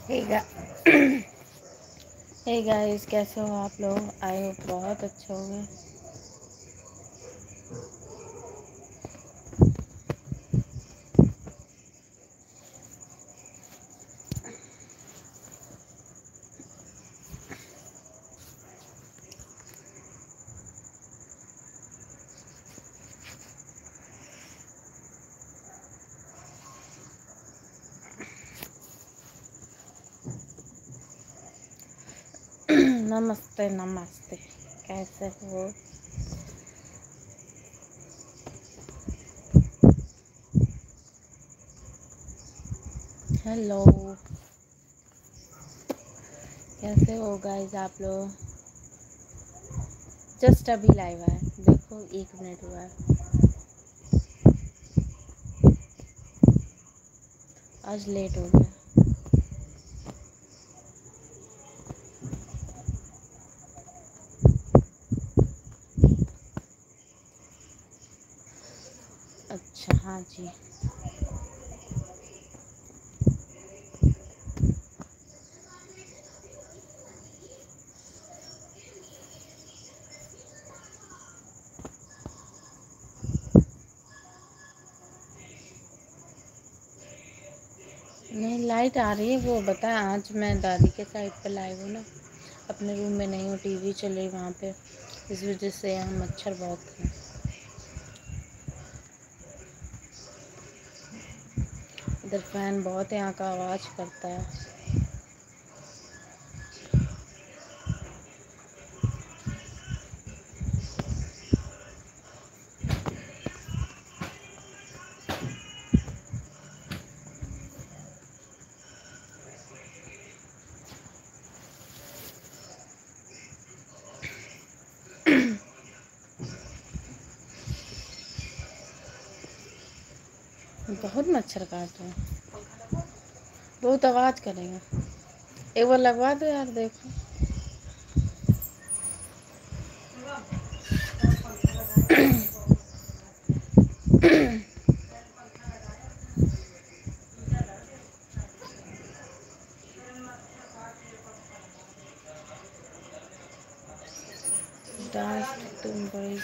Hey guys, कैसे हो आप लोग? आई होप बहुत अच्छे होंगे। नमस्ते नमस्ते, कैसे हो? हेलो, कैसे हो गाइस आप लोग? जस्ट अभी लाइव है, देखो 1 मिनट हुआ है। आज लेट हो गया। अच्छा, हाँ जी। नहीं, लाइट आ रही है। वो बता, आज मैं दादी के साइड पे लाइव हूँ ना, अपने रूम में नहीं हूँ। टीवी चल रही वहाँ पे, इस वजह से यहाँ मच्छर बहुत है। इधर फैन बहुत है, यहाँ का आवाज़ करता है। बहुत मच्छर काट रहे हैं, बहुत आवाज़ करेंगे। एक बार लगवा दो यार, देखो। डांस तुम बड़ी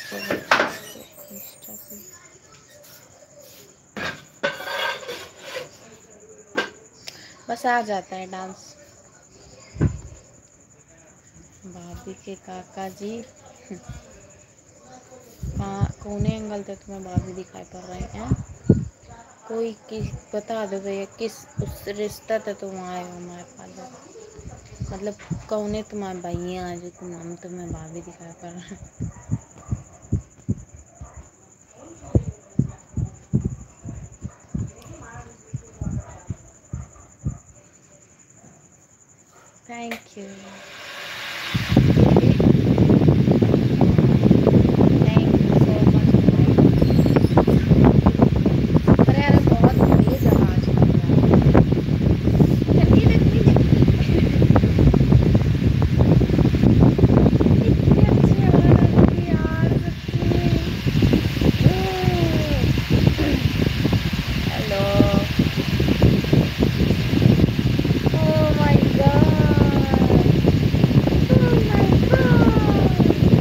बस आ जाता है डांस। भाभी के काका जी कहाँ कोने एंगल से तुम्हें भाभी दिखाई पड़ रही हैं? कोई किस बता दो भैया, किस उस रिश्ता तो तुम आए हो हमारे पास? मतलब कौने तुम्हारे भैया जो तुम्हें भाभी दिखाई पड़ रहा है? Thank you, thank you so much. अरे यार, बहुत तेज आवाज कर रहा है। जल्दी जल्दी इतनी अच्छी आवाज आती है यार, सच्ची। Hello, oh my god, oh my god.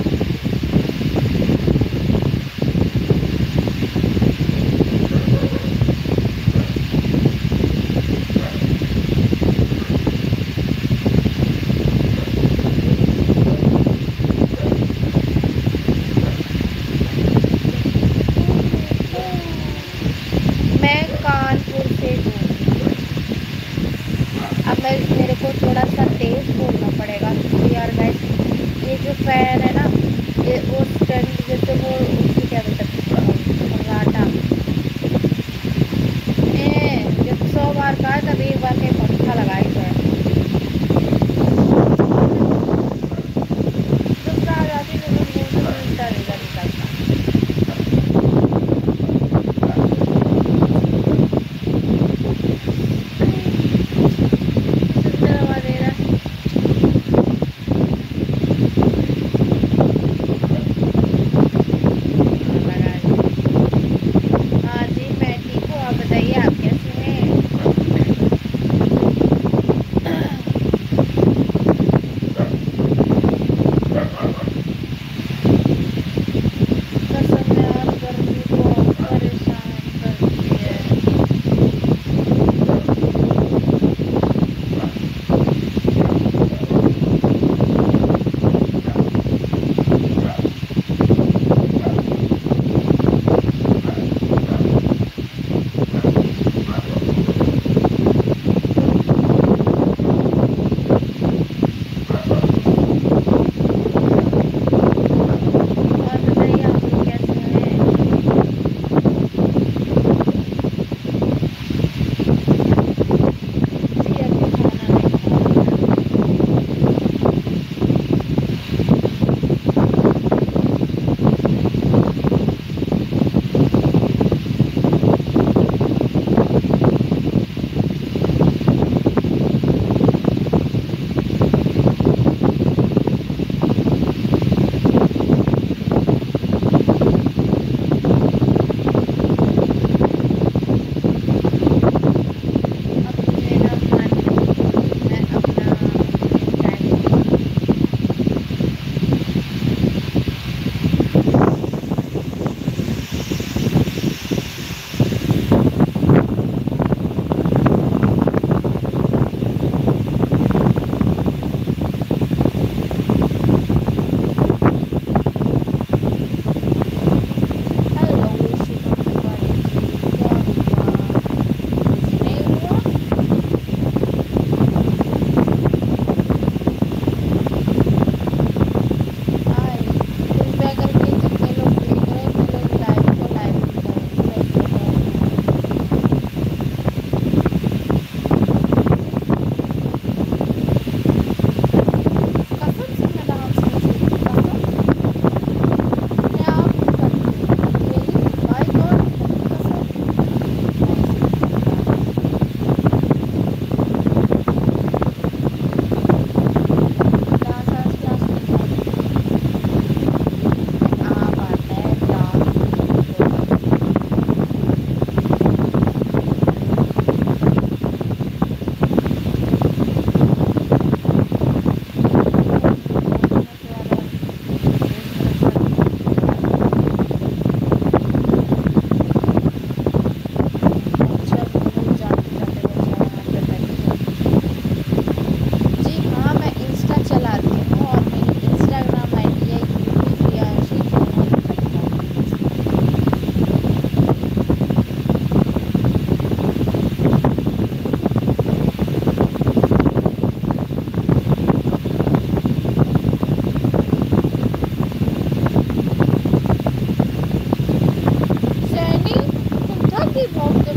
मैं कानपुर से हूँ। अब मेरे को थोड़ा सा तेज बोलना पड़ेगा क्योंकि यार गाइस, ये जो फैन है ना, ये वो स्टैंड जैसे वो उसको क्या बोलते हैं, फर्राटा। जब 100 बार कहा तब एक बार के पंखा लगाई तो है। गुस्सा आ जाती है जब मुंह से उल्टा निकलता। सुंदर हवा दे रहा है।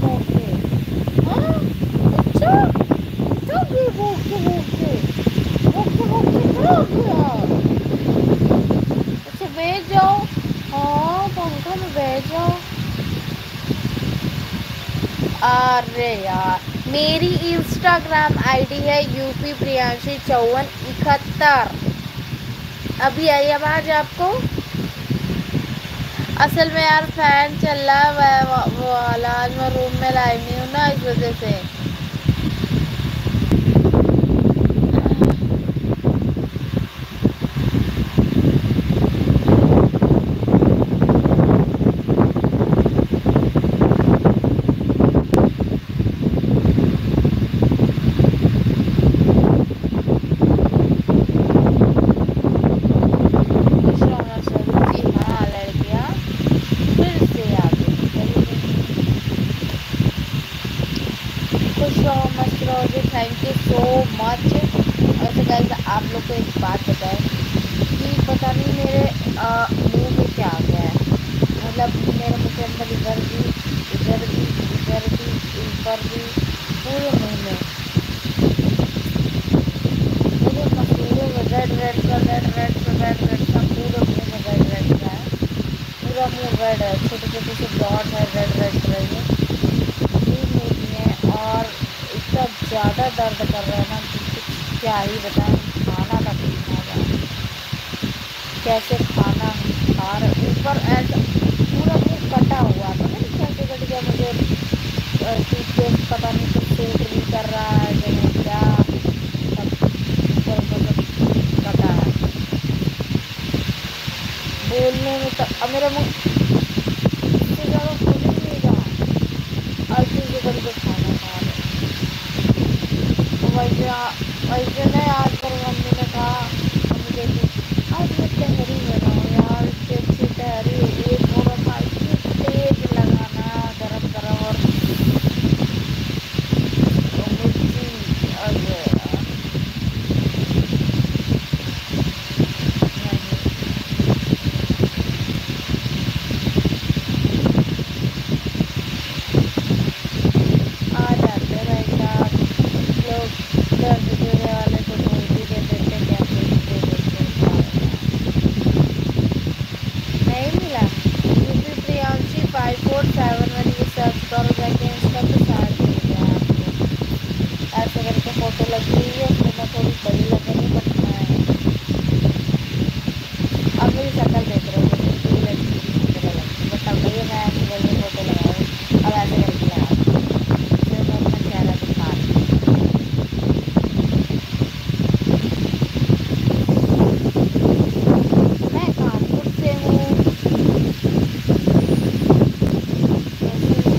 ओके। हाँ, अच्छा, थक गई भूख से थक गया। अच्छा बैठ जाओ। हाँ पंखा में बैठ जाओ। अरे यार, मेरी इंस्टाग्राम आईडी है यूपी प्रियांशी 5471। अभी आई आवाज आपको? असल में यार फैन चल रहा है वो वाला, आज मैं रूम में लाई नहीं हूँ ना, इस वजह से। Thank you so much. वैसे गाइस आप लोग को एक बात बताएं कि पता नहीं मेरे मुंह में क्या आ गया है। मतलब मेरे मुंह के अंदर इधर भी ऊपर भी पूरे मुंह में पूरे मसूरे में रेड सा पूरे मुंह में रेड सा है। पूरा मुंह रेड है, छोटे छोटे से डॉट है रेड कलर के। और इतना ज़्यादा दर्द कर रहा है ना कि कुछ क्या ही बताएं। खाना तक नहीं खा रहा, कैसे खाना हम खा रहे। ऊपर ऐसा पूरा मुँह कटा हुआ, पता नहीं कैसे कट गया मुझे। टूथपेस्ट पता नहीं कुछ सूट नहीं कर रहा है जैसे क्या, सब ऊपर मतलब कटा है। बोलने में तो अब मेरा मुँह इससे ज़्यादा खुल ही नहीं रहा। ऐसे से करके खाना खा रहे। वैसे नहीं, आज पर मम्मी ने कहा, मम्मी कहती आज मैं तहरी बनाऊँ यार, अच्छी अच्छी तहरी होगी, थोड़ा सा इसमें तेज लगाना गरम और मिर्ची और आ जाते हैं भाई साहब लोग। दर्द देने वाले को कोई भी दे देते, कैसे भी दे देते। नहीं मिला यूपी प्रियांशी 5471 ये सर्च करो जाके इंस्टा पे, शायद मिल जाए आपको। ऐसे करके फोटो लगी हुई है, उसमें मैं थोड़ी बड़ी लग रही हूँ, बट मैं अब मेरी शक्ल देख रहे हो जैसे कोई लड़की की शक्ल लगती है। बट अब भैया मैं ऐसे करके फोटो लगा रही हूँ, अब ऐसे करके लगा रही हूँ, फिर मैं अपना चेहरा दिखा रही हूँ। मैं कानपुर से हूँ। कैसे हो? बहुत good.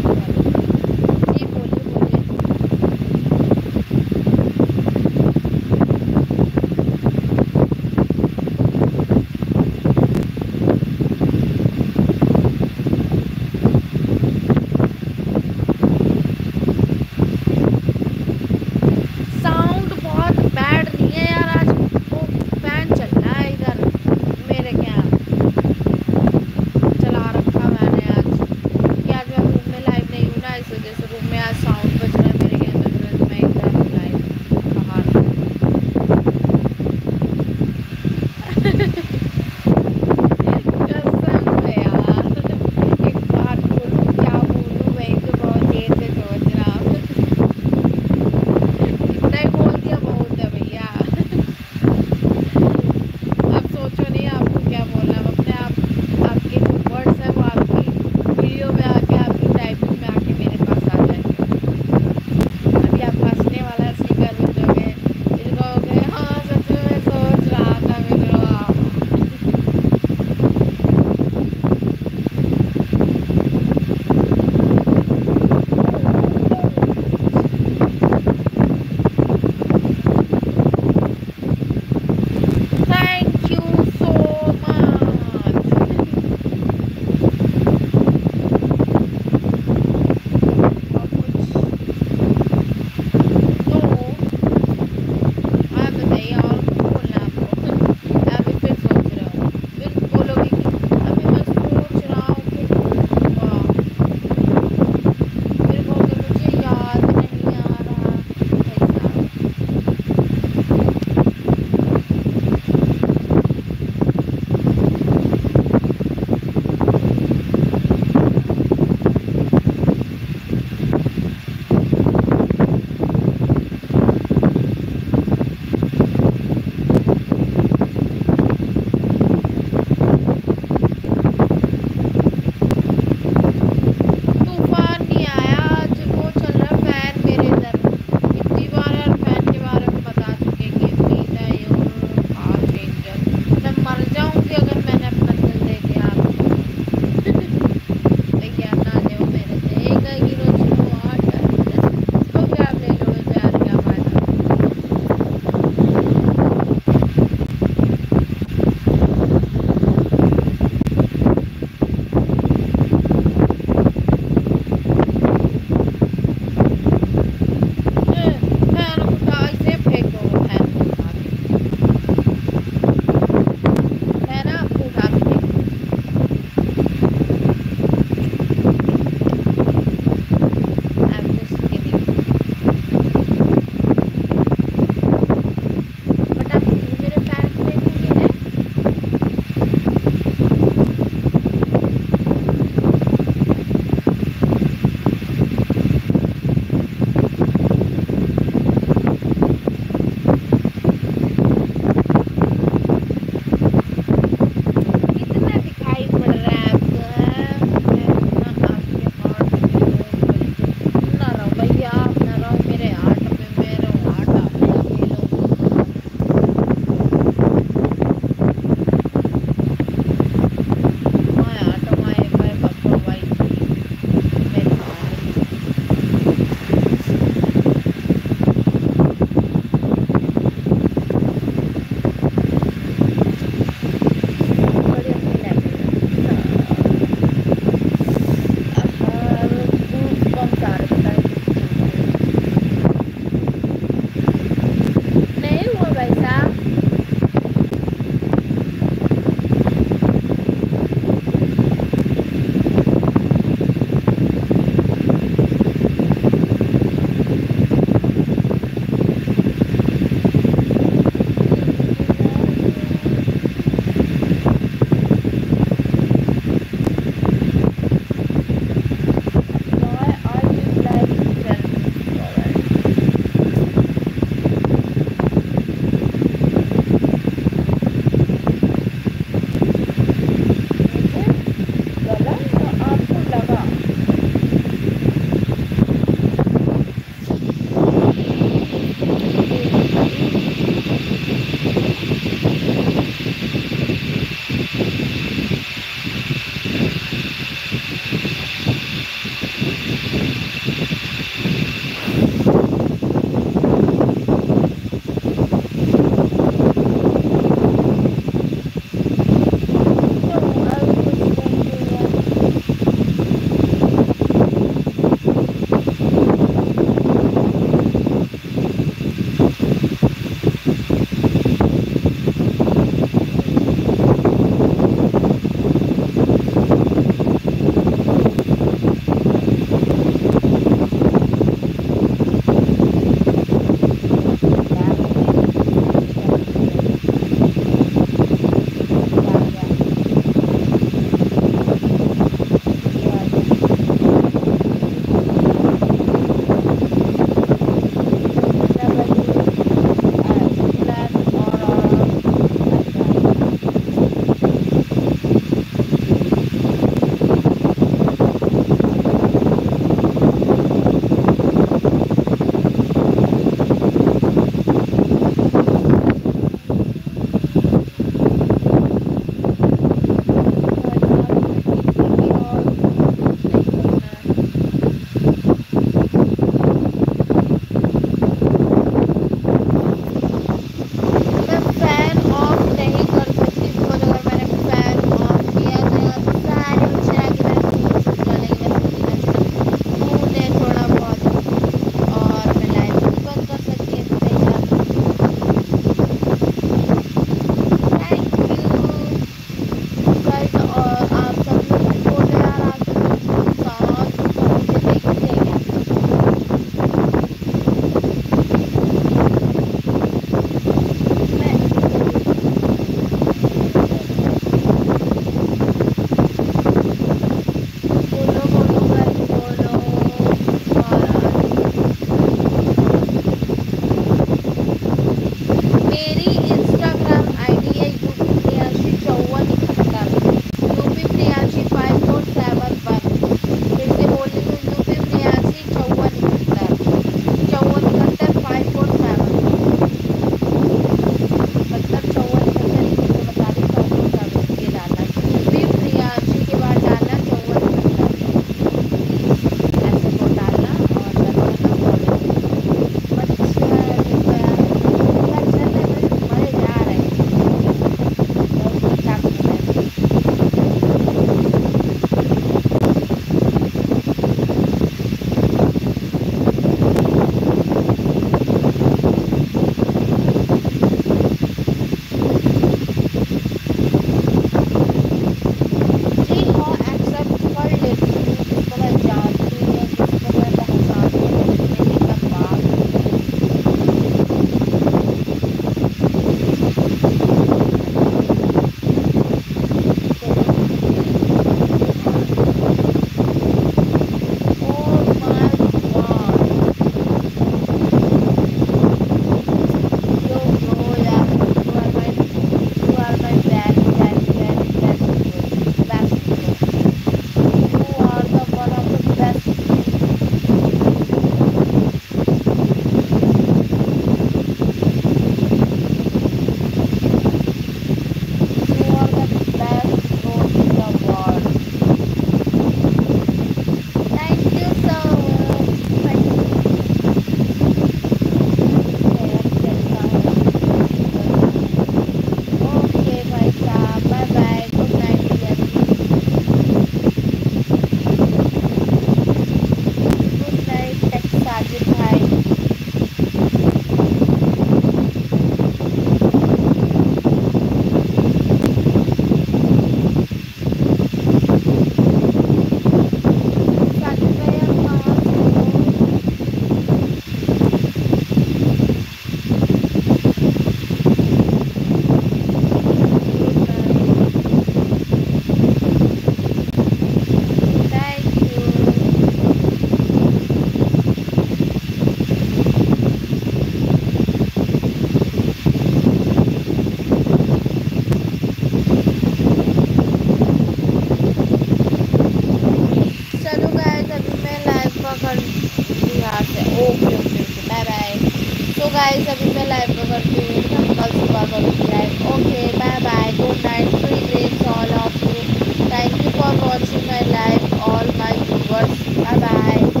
Okay okay okay, bye bye. तो गाइस अभी मैं लाइव में करती हूँ ना, कल सुबह करूँगी live. Okay bye bye, good night, sweet dreams all of you. Thank you for watching my live all my viewers, bye bye.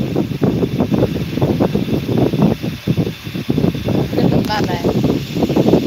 Bye bye.